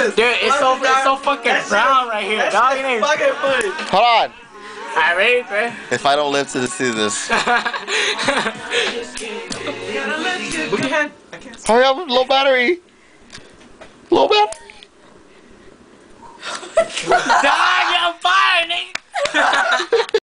Dude, it's so fucking brown right here, dog. It ain't fucking funny. Hold on. Alright, ready, man? If I don't live to see this. Move your hand. Hurry up, low battery. Low battery.